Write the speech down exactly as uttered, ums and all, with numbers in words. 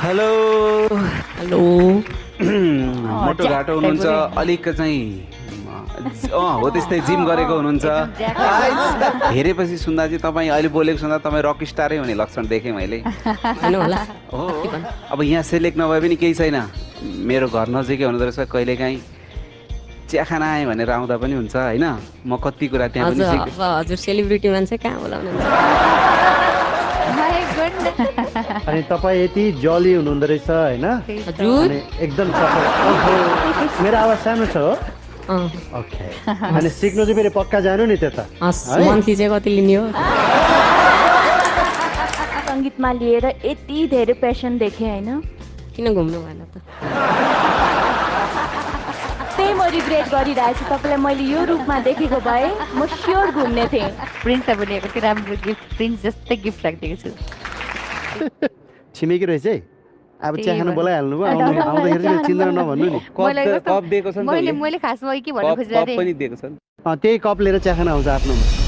hello hello मोटो घाटो हुनुहुन्छ अलिक चाहिँ अँ हो त्यस्तै जिम गरेको हुनुहुन्छ हेरेपछि सुन्दा चाहिँ तपाईँ अहिले बोलेको सुन्दा तपाईँ रक स्टारै हुने लक्षण देखेँ मैले हो अब यहाँ सेलेक्ट नभए पनि केही छैन मेरो घर नजिकै हुँदो रहेछ कहिलेकाहीँ चिया खाना आएँ भनेर आउँदा पनि हुन्छ होइन म कति कुरा त्यहाँ पनि हजुर सेलिब्रिटी मान्छे कहाँ बोलाउनु अनि तपाईँ यति जली हुनुहुँदो रहेछ होइन एकदम सफल मेरो आवाज सानो छ हो ओके अनि सिक्नु चाहिँ फेरि पक्का जानु नि त्यता मन्थली चाहिँ कति लिने हो सङ्गीतमा लिएर यति धेरै पेसन देखेँ होइन किन घुम्नु भएन त त्यही म रिग्रेट गरिरहेछु तपाईँलाई मैले यो रूपमा देखेको भए म स्योर घुम्ने थिएँ प्रिन्स अब लिएको थियो राम्रो गिफ्ट प्रिन्स जस्तै गिफ्ट राखिदिएको छु छिमेकी रहेछ है अब चिया खान बोलाइहाल्नु भयो आउँदाखेरि चाहिँ चिन्दैन नभन्नु नि कप दिएको छ नि मैले मैले खासमा के भन्नु खोजिरहेको थिएँ पनि दिएको छ त्यही कप लिएर चिया खान आउँछ आफ्नोमा